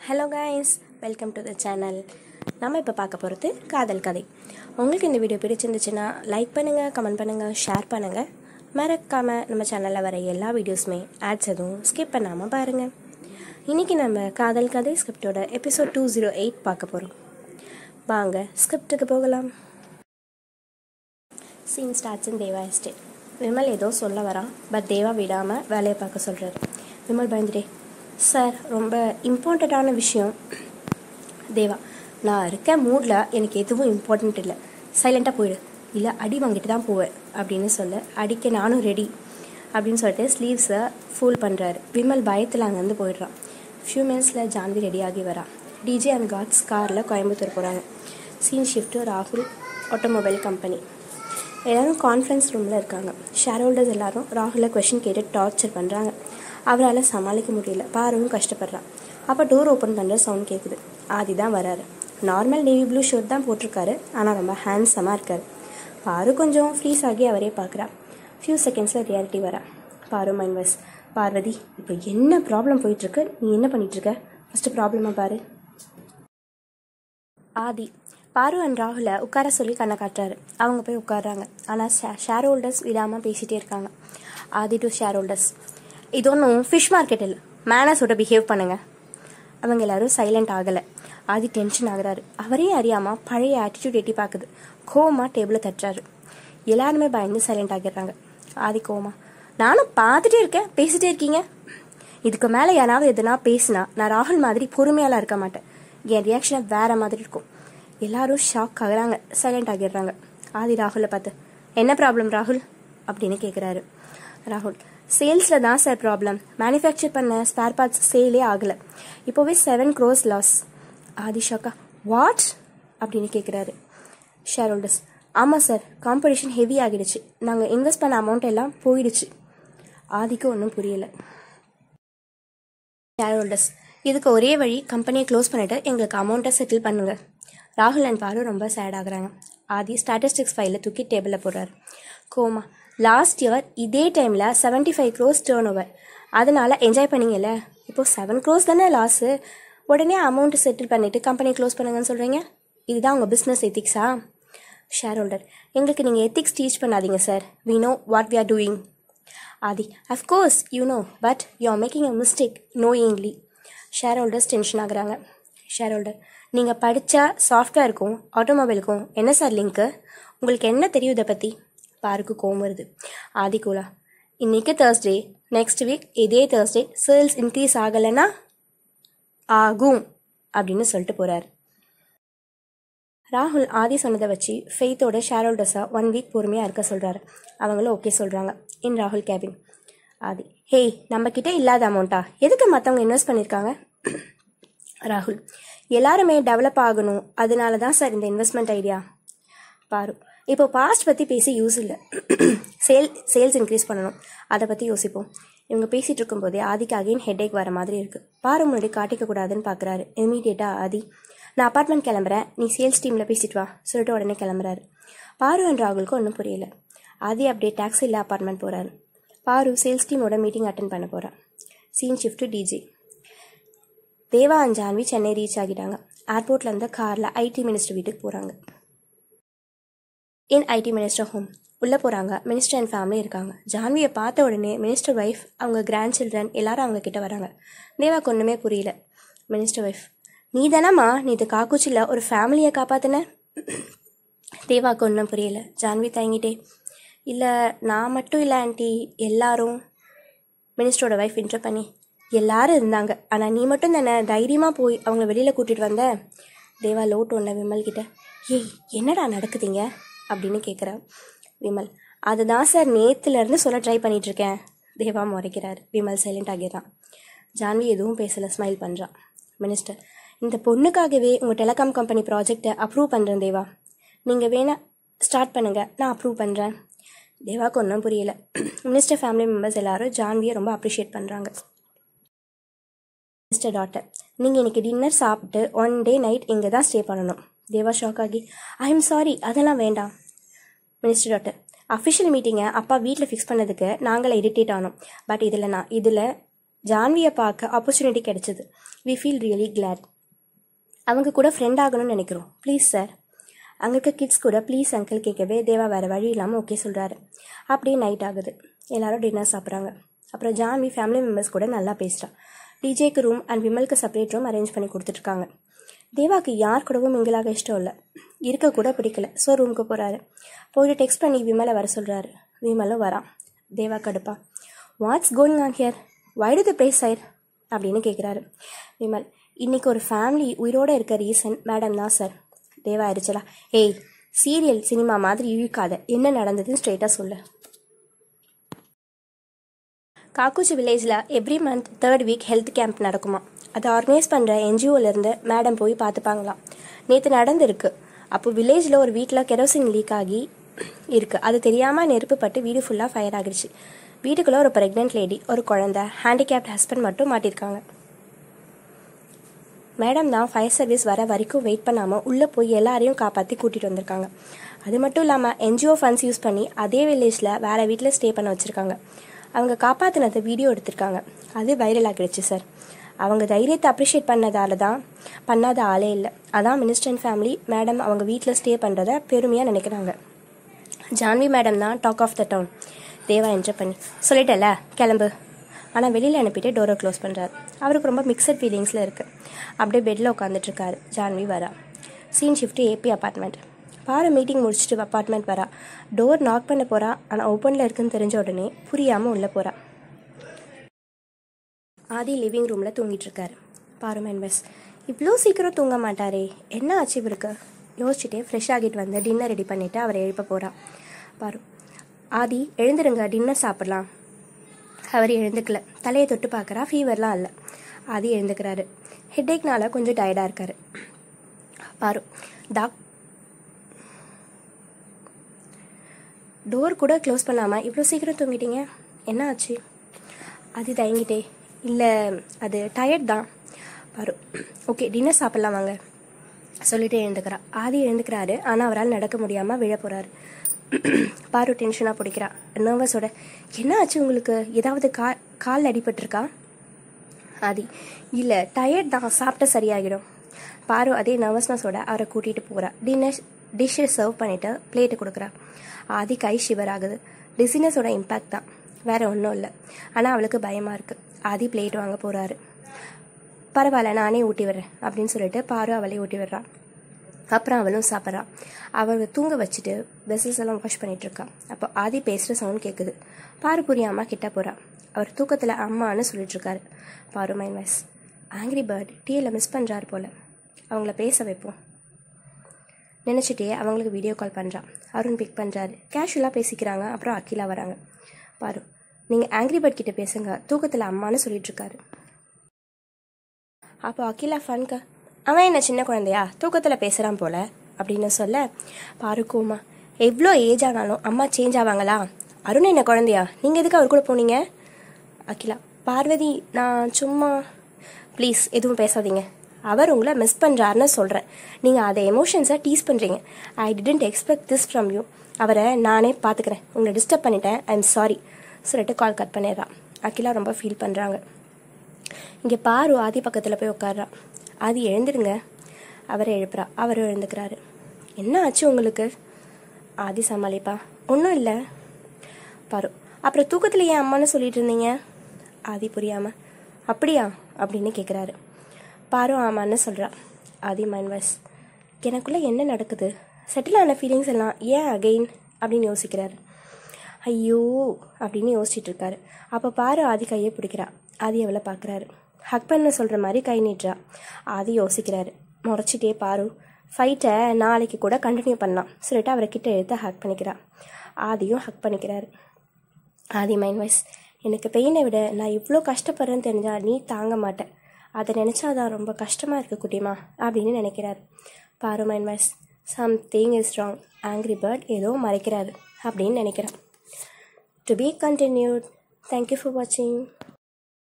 Hello guys, welcome to the channel. நம்ம இப்போ பார்க்க போகிறது காதல் கதை. உங்களுக்கு இந்த வீடியோ பிடிச்சிருந்துச்சுன்னா லைக் பண்ணுங்கள், கமெண்ட் பண்ணுங்கள், ஷேர் பண்ணுங்கள். மறக்காமல் நம்ம சேனலில் வர எல்லா வீடியோஸுமே ஆட்ஸ் எதுவும் ஸ்கிப் பண்ணாமல் பாருங்கள். இன்றைக்கி நம்ம காதல் கதை ஸ்கிரிப்டோட எபிசோட் 208 பார்க்க போகிறோம். வாங்க ஸ்கிரிப்டுக்கு போகலாம். Scene starts in Deva estate. Vimal ஏதோ சொல்ல வரான், பட் தேவா விடாமல் வேலையை பார்க்க சொல்கிறாரு. விமல் பயந்துட்டே, சார் ரொம்ப இம்பார்ட்டண்ட்டான விஷயம். தேவா, நான் இருக்க மூடில் எனக்கு எதுவும் இம்பார்ட்டண்ட் இல்லை, சைலண்ட்டாக போயிடு, இல்லை அடி வாங்கிட்டு தான் போவேன் அப்படின்னு சொல்ல, அடிக்க நானும் ரெடி அப்படின்னு சொல்லிட்டு ஸ்லீவ்ஸை ஃபுல் பண்ணுறாரு. விமல் பயத்தில் அங்கேருந்து போயிடுறான். ஃபியூ மினிட்ஸில் ஜான்வி ரெடியாகி வரான். டிஜே அண்ட் காட்ஸ் காரில் கோயம்புத்தூர் போகிறாங்க. சீன் ஷிஃப்ட்டு ராகுல் ஆட்டோமொபைல் கம்பெனி. எல்லோரும் கான்ஃபரன்ஸ் ரூமில் இருக்காங்க. ஷேர் ஹோல்டர்ஸ் எல்லோரும் ராகுலை கொஷின் கேட்டு டார்ச்சர் பண்ணுறாங்க. அவரால் சமாளிக்க முடியல. பாருவும் கஷ்டப்படுறான். அப்போ டோர் ஓப்பன் பண்ணுற சவுண்ட் கேட்குது. ஆதி தான் வராரு. நார்மல் நேவி ப்ளூ ஷர்ட் தான் போட்டிருக்காரு, ஆனால் ரொம்ப ஹேண்ட்ஸமாக இருக்கார். பாரு கொஞ்சம் ஃப்ரீஸ் ஆகி அவரே பார்க்குறா. ஃபியூ செகண்ட்ஸில் ரியாலிட்டி வரா. பாரு மைண்ட் வாய்ஸ், பார்வதி இப்போ என்ன ப்ராப்ளம் போயிட்டுருக்கு, நீ என்ன பண்ணிகிட்ருக்க, ஃபஸ்ட்டு ப்ராப்ளமாக பாரு. ஆதி பாரு அண்ட் ராகுலை உட்கார சொல்லி கண்ணை காட்டுறாரு. அவங்க போய் உட்காடுறாங்க. ஆனால் ஷேர் ஹோல்டர்ஸ் விடாமல் பேசிகிட்டே இருக்காங்க. ஆதி டு ஷேர் ஹோல்டர்ஸ், இது ஒன்றும் ஃபிஷ் மார்க்கெட் இல்லை, மேனஸோட பிஹேவ் பண்ணுங்க. அவங்க எல்லாரும் சைலண்ட் ஆகலை. ஆதி டென்ஷன் ஆகுறாரு. அவரே அறியாமல் பழைய ஆட்டிடியூட் எட்டி பார்க்குது. கோவமாக டேபிளை தட்டுறாரு. எல்லாருமே பயந்து சைலண்ட் ஆகிடுறாங்க. ஆதி கோவமா, நானும் பார்த்துட்டே இருக்கேன், பேசிட்டே இருக்கீங்க. இதுக்கு மேலே யாராவது எதுனா பேசினா நான் ராகுல் மாதிரி பொறுமையாலாம் இருக்க மாட்டேன். என் ரியாக்ஷனை வேற மாதிரி இருக்கும். எல்லாரும் ஷாக் ஆகுறாங்க, சைலண்ட் ஆகிடுறாங்க. ஆதி ராகுலை பார்த்து, என்ன ப்ராப்ளம் ராகுல் அப்படின்னு கேட்குறாரு. ராகுல், சேல்ஸில் தான் சார் ப்ராப்ளம். மேனுஃபேக்சர் பண்ண ஸ்பேர் பார்ட்ஸ் சேலே ஆகலை. இப்போவே 7 crores லாஸ். ஆதி ஷாக்கா, வாட் அப்படின்னு கேட்குறாரு. ஷேர் ஹோல்டர்ஸ், ஆமாம் சார், காம்படிஷன் ஹெவி ஆகிடுச்சு, நாங்கள் இன்வெஸ்ட் பண்ண அமௌண்ட் எல்லாம் போயிடுச்சு. ஆதிக்கு ஒன்றும் புரியலை. ஷேர் ஹோல்டர்ஸ், இதுக்கு ஒரே வழி, கம்பெனியை க்ளோஸ் பண்ணிவிட்டு எங்களுக்கு அமௌண்ட்டை செட்டில் பண்ணுங்க. ராகுல் அண்ட் பாரு ரொம்ப சேட் ஆகுறாங்க. ஆதி ஸ்டாட்டிஸ்டிக்ஸ் ஃபைலில் தூக்கி டேபிளில் போடுறாரு. கோமா, லாஸ்ட் இயர் இதே டைமில் 75 crores டேர்ன் ஓவர், அதனால என்ஜாய் பண்ணிங்கல்ல. இப்போது 7 crores தானே லாஸு, உடனே அமௌண்ட் செட்டில் பண்ணிவிட்டு கம்பெனி க்ளோஸ் பண்ணுங்கன்னு சொல்கிறீங்க. இதுதான் உங்கள் பிஸ்னஸ் எத்திக்ஸா? ஷேர் ஹோல்டர், எங்களுக்கு நீங்கள் எத்திக்ஸ் டீச் பண்ணாதீங்க sir, we know what we are doing. Aadhi, of course you know, but you are making a mistake knowingly. Share holders tension ஆகுறாங்க. ஷேர் ஹோல்டர், நீங்கள் படித்த சாஃப்ட்வேருக்கும் ஆட்டோமொபைலுக்கும் என்ன சார் லிங்க்கு, உங்களுக்கு என்ன தெரியும் இதை பற்றி? பாருக்கு கோவம் வருது. ஆதி கூலா, இன்னைக்கு தேர்ஸ்டே, நெக்ஸ்ட் வீக் இதே தேர்ஸ்டே சேல்ஸ் இன்க்ரீஸ் ஆகலைன்னா ஆகும் அப்படின்னு சொல்லிட்டு போகிறார். ராகுல் ஆதி சொன்னதை வச்சு ஃபெய்த்தோட ஷேர் ஹோல்டர்ஸாக 1 week பொறுமையாக இருக்க சொல்கிறாரு. அவங்களும் ஓகே சொல்கிறாங்க. இன் ராகுல் கேபின். ஆதி, ஹேய், நம்மக்கிட்ட இல்லாத அமௌண்ட்டா எதுக்கு மற்றவங்க இன்வெஸ்ட் பண்ணியிருக்காங்க? ராகுல், எல்லாருமே டெவலப் ஆகணும், அதனால தான் சார் இந்த இன்வெஸ்ட்மெண்ட் ஐடியா. பாரு, இப்போ பாஸ்ட் பற்றி பேசி யூஸ் இல்லை, சேல்ஸ் இன்க்ரீஸ் பண்ணணும், அதை பற்றி யோசிப்போம். இவங்க பேசிகிட்டு இருக்கும்போதே ஆதிக்கு அகைன் ஹெட்டேக் வர மாதிரி இருக்குது. பாரு முன்னாடி காட்டிக்கக்கூடாதுன்னு பார்க்குறாரு. இமீடியட்டாக ஆதி, நான் அப்பார்ட்மெண்ட் கிளம்புறேன், நீ சேல்ஸ் டீமில் பேசிட்டு வா சொல்லிட்டு உடனே கிளம்புறாரு. பாரு அண்ட் ராகுலுக்கு ஒன்றும் புரியல. ஆதி அப்படியே டாக்ஸியில் அப்பார்ட்மெண்ட் போகிறாரு. பாரு சேல்ஸ் டீமோட மீட்டிங் அட்டென்ட் பண்ண போகிறான். Scene shift DJ. Deva and Janvi Chennai reach ஆகிட்டாங்க. ஏர்போர்ட்டில் இருந்த காரில் ஐடி மினிஸ்டர் வீட்டுக்கு போகிறாங்க. In IT minister home. உள்ளே போகிறாங்க. மினிஸ்டர் அண்ட் ஃபேமிலி இருக்காங்க. ஜான்வியை பார்த்த உடனே மினிஸ்டர் ஒய்ஃப், அவங்க கிராண்ட் சில்ட்ரன் எல்லாரும் அவங்க கிட்ட வராங்க. தேவாக்கு ஒன்றுமே புரியல. மினிஸ்டர் ஒய்ஃப், நீ தானம்மா நேற்று காக்குச்சியில் ஒரு ஃபேமிலியை காப்பாற்றின? தேவாக்கு ஒன்றும் புரியல. ஜான்வி தயங்கிட்டே, இல்லை நான் மட்டும் இல்லை ஆண்டி, எல்லாரும். மினிஸ்டரோட ஒய்ஃப் இன்டர் பண்ணி, எல்லாரும் இருந்தாங்க, ஆனால் நீ மட்டும் தானே தைரியமாக போய் அவங்கள வெளியில் கூட்டிகிட்டு வந்த. தேவா லோ டோனில் விமல் கிட்ட, ஏய் என்னடா நடக்குதுங்க அப்படின்னு கேட்குறேன். விமல், அதுதான் சார் நேற்றுலேருந்து சொல்ல ட்ரை பண்ணிகிட்ருக்கேன். தேவா முறைக்கிறார். விமல் சைலண்ட் ஆகிடுறான். ஜான்வி எதுவும் பேசலை, ஸ்மைல் பண்ணுறான். மினிஸ்டர், இந்த பொண்ணுக்காகவே உங்கள் டெலிகாம் கம்பெனி ப்ராஜெக்டை அப்ரூவ் பண்ணுறேன் தேவா, நீங்கள் வேணா ஸ்டார்ட் பண்ணுங்கள், நான் அப்ரூவ் பண்ணுறேன். தேவாவுக்கு ஒன்றும் புரியல. மினிஸ்டர் ஃபேமிலி மெம்பர்ஸ் எல்லாரும் ஜான்வியை ரொம்ப அப்ரிஷியேட் பண்ணுறாங்க. மிஸ்டர் டாட்டர், நீங்கள் இன்றைக்கி டின்னர் சாப்பிட்டு 1 day நைட் இங்கே தான் ஸ்டே பண்ணணும். தேவா ஷாக் ஆகி, ஐ எம் சாரி, அதெல்லாம் வேண்டாம். மினிஸ்டர் டாட்டர், அஃபிஷியல் மீட்டிங்கை அப்பா வீட்டில் ஃபிக்ஸ் பண்ணதுக்கு நாங்களே இரிட்டேட் ஆனோம், பட் இதில் ஜான்வியை பார்க்க ஆப்பர்ச்சுனிட்டி கிடைச்சது. We feel really glad. அவங்க கூட ஃப்ரெண்ட் ஆகணும்னு நினைக்கிறோம். Please sir. அங்கே இருக்க கிட்ஸ் கூட ப்ளீஸ் அங்கிள் கேட்கவே தேவா வேறு வழி இல்லாமல் ஓகே சொல்கிறாரு. அப்படியே நைட் ஆகுது. எல்லோரும் டின்னர் சாப்பிட்றாங்க. அப்புறம் ஜான்வி ஃபேமிலி மெம்பர்ஸ் கூட நல்லா பேசுகிறான். டிஜேக்கு ரூம் அண்ட் விமலுக்கு செப்பரேட் ரூம் அரேஞ்ச் பண்ணி கொடுத்துட்ருக்காங்க. தேவாவுக்கு யார் கூடவும் மிங்கிளாக இஷ்டம் இல்லை, இருக்க கூட பிடிக்கல. ஸோ ரூமுக்கு போகிறாரு. போயிட்டு டெக்ஸ்ட் பண்ணி விமலை வர சொல்கிறாரு. விமலும் வரான். தேவா கடுப்பா, what's going on here, why to the place side அப்படின்னு கேட்குறாரு. விமல், இன்னைக்கு ஒரு ஃபேமிலி உயிரோடு இருக்க ரீசன் மேடம் தான் சார். தேவா ஆயிடுச்சலா, ஏய் சீரியல் சினிமா மாதிரி இழுக்காத, என்ன நடந்ததுன்னு ஸ்ட்ரெயிட்டாக சொல்லு. காக்குச்சி வில்லேஜில் every month 3rd week health camp நடக்குமா. அதை ஆர்கனைஸ் பண்ணுற என்ஜிஓலேருந்து மேடம் போய் பார்த்துப்பாங்களாம். நேற்று நடந்திருக்கு. அப்போ வில்லேஜில் ஒரு வீட்டில் கெரோசின் லீக் ஆகி இருக்குது. அது தெரியாமல் நெருப்பு பட்டு வீடு ஃபுல்லாக ஃபயர் ஆகிடுச்சு. வீட்டுக்குள்ளே ஒரு ப்ரெக்னென்ட் லேடி, ஒரு குழந்தை, ஹேண்டிகேப்ட் ஹஸ்பண்ட் மட்டும் மாட்டியிருக்காங்க. மேடம் தான் ஃபயர் சர்வீஸ் வர வரைக்கும் வெயிட் பண்ணாமல் உள்ளே போய் எல்லாரையும் காப்பாற்றி கூட்டிகிட்டு வந்திருக்காங்க. அது மட்டும் இல்லாமல் என்ஜிஓ ஃபண்ட்ஸ் யூஸ் பண்ணி அதே வில்லேஜில் வேறு வீட்டில் ஸ்டே பண்ண வச்சுருக்காங்க. அவங்க காப்பாற்றினதை வீடியோ எடுத்திருக்காங்க. அது வைரல் ஆகிடுச்சு சார். அவங்க தைரியத்தை அப்ரிஷியேட் பண்ணாத ஆளே இல்லை. அதான் மினிஸ்டர் அண்ட் ஃபேமிலி மேடம் அவங்க வீட்டில் ஸ்டே பண்ணுறத பெருமையாக நினைக்கிறாங்க. ஜான்வி மேடம் தான் talk of the town. Deva enjoy பண்ணி, சொல்லிட்டல கிளம்பு. ஆனால் வெளியில் அனுப்பிட்டு டோரை க்ளோஸ் பண்ணுறாரு. அவருக்கு ரொம்ப மிக்சட் ஃபீலிங்ஸில் இருக்குது. அப்படியே பெட்டில் உட்காந்துட்ருக்காரு. ஜான்வி வரா. Scene shift AB apartment. Paru meeting முடிச்சுட்டு அப்பார்ட்மெண்ட் வரா. டோர் நாக் பண்ண போகிறா. ஆனால் ஓப்பனில் இருக்குன்னு தெரிஞ்ச உடனே புரியாமல் உள்ளே போகிறா. ஆதி லிவிங் ரூமில் தூங்கிட்டுருக்காரு. பாரு மெம்பர்ஸ், இவ்வளோ சீக்கிரம் தூங்க மாட்டாரே, என்ன ஆச்சு இவருக்கு யோசிச்சுட்டே ஃப்ரெஷ் ஆகிட்டு வந்து டின்னர் ரெடி பண்ணிவிட்டு அவரை எழுப்ப போகிறா. பாரு, ஆதி எழுந்துருங்க, டின்னர் சாப்பிட்லாம். அவர் எழுந்துக்கல. தலையை தொட்டு பார்க்குறா. ஃபீவர்லாம் இல்லை. ஆதி எழுந்துக்கிறாரு. ஹெட்டேக்னால கொஞ்சம் டயர்டாக இருக்காரு. பாரு, டோர் கூட க்ளோஸ் பண்ணாமல் இவ்வளோ சீக்கிரம் தூங்கிட்டீங்க, என்ன ஆச்சு? ஆதி தயங்கிட்டே, இல்லை அது டயர்ட் தான். பாரு, ஓகே டின்னர் சாப்பிட்லாம் வாங்க சொல்லிட்டு எழுந்துக்கிறா. ஆதி எழுந்துக்கிறாரு. ஆனால் அவரால் நடக்க முடியாமல் விழ போகிறாரு. பாரு டென்ஷனாக பிடிக்கிறா, நர்வஸோட. என்ன ஆச்சு உங்களுக்கு, ஏதாவது கால் அடிபட்டிருக்கா? ஆதி, இல்லை டயர்ட் தான், சாப்பிட்ட சரியாகிடும். பாரு அதே நர்வஸ்னஸோட அவரை கூட்டிகிட்டு போகிறா. டிஷ்ஷை சர்வ் பண்ணிவிட்டு பிளேட்டு கொடுக்குறா. ஆதி கை ஷிவர் ஆகுது. டிசினஸோட இம்பேக்ட் தான், வேறு ஒன்றும் இல்லை. ஆனால் அவளுக்கு பயமாக இருக்குது. ஆதி பிளேட் வாங்க போகிறாரு. பரவாயில்ல நானே ஊட்டி விடுறேன் அப்படின்னு சொல்லிட்டு பாரு அவளே ஊட்டி விடுறா. அப்புறம் அவளும் சாப்பிட்றா. அவள் தூங்க வச்சுட்டு வெசல்ஸ் எல்லாம் வாஷ் பண்ணிகிட்ருக்கா. அப்போ ஆதி பேசுகிற சவுண்ட் கேட்குது. பாரு புரியாமல் கிட்ட போகிறா. அவர் தூக்கத்தில் அம்மான்னு சொல்லிட்டுருக்காரு. Paru mind voice, angry bird டீயில் மிஸ் பண்ணுறாரு போல், அவங்கள பேச வைப்போம் நினச்சிட்டே அவங்களுக்கு வீடியோ கால் பண்ணுறான். அருண் பிக் பண்ணுறாரு. கேஷுவலாக பேசிக்கிறாங்க. அப்புறம் அகிலா வராங்க. பாரு, நீங்கள் ஆங்கிரி பேர்ட் கிட்ட பேசுங்க, தூக்கத்தில் அம்மான்னு சொல்லிட்டுருக்காரு. அப்போ அகிலா ஃபன்க, அவன் என்ன சின்ன குழந்தையா தூக்கத்தில் பேசுகிறான் போல அப்படின்னு சொல்ல, பாருக்குமா எவ்வளோ ஏஜ் ஆனாலும் அம்மா சேஞ்ச் ஆவாங்களா? அருண் என்ன குழந்தையா, நீங்கள் எதுக்கு அவர் கூட போனீங்க? அகிலா, பார்வதி நான் சும்மா. ப்ளீஸ் எதுவும் பேசாதீங்க, அவர் உங்களை மிஸ் பண்ணுறாருன்னு சொல்கிறேன். நீங்கள் அதை எமோஷன்ஸை டீஸ் பண்ணுறீங்க. I didn't expect this from you. அவரை நானே பார்த்துக்கிறேன், உங்களை டிஸ்டர்ப் பண்ணிட்டேன், ஐ எம் சாரி சொல்லிட்டு கால் கட் பண்ணிடுறான். அகிலா ரொம்ப ஃபீல் பண்ணுறாங்க. இங்கே பாரு ஆதி பக்கத்தில் போய் உட்காடுறா. ஆதி எழுந்துடுங்க அவரை எழுப்புறா. அவரும் எழுந்துக்கிறாரு. என்ன ஆச்சு உங்களுக்கு? ஆதி சமாளிப்பா, ஒன்றும் இல்லை. பாரு, அப்புறம் தூக்கத்தில் ஏன் அம்மான்னு சொல்லிட்டு இருந்தீங்க? ஆதி புரியாமல், அப்படியா அப்படின்னு கேட்குறாரு. பாரு ஆமான்னு சொல்கிறா. ஆதி மைண்ட் வாய்ஸ், எனக்குள்ளே என்ன நடக்குது, செட்டில் ஆன ஃபீலிங்ஸ் எல்லாம் ஏன் அகெயின் அப்படின்னு யோசிக்கிறாரு. ஐயோ அப்படின்னு யோசிச்சுட்டு இருக்காரு. அப்போ பாரு ஆதி கையை பிடிக்கிறா. ஆதி அவளை பார்க்குறாரு. ஹக் பண்ண சொல்கிற மாதிரி கை நீட்டுறா. ஆதி யோசிக்கிறாரு. முறைச்சிட்டே பாரு, ஃபைட்டை நாளைக்கு கூட கண்டினியூ பண்ணலாம் சொல்லிட்டு அவரை கிட்ட எடுத்து ஹக் பண்ணிக்கிறா. ஆதியும் ஹக் பண்ணிக்கிறாரு. ஆதி மைண்ட் வாய்ஸ், எனக்கு பெயினை விட நான் இவ்வளோ கஷ்டப்படுறேன்னு தெரிஞ்சால் நீ தாங்க மாட்டேன், அதை நினச்சாதான் ரொம்ப கஷ்டமாக இருக்குது குட்டிமா அப்படின்னு நினைக்கிறாரு. Paru mind voice, something is wrong, angry bird ஏதோ மறைக்கிறாரு அப்படின்னு நினைக்கிறேன். To be continued. Thank you for வாட்சிங்.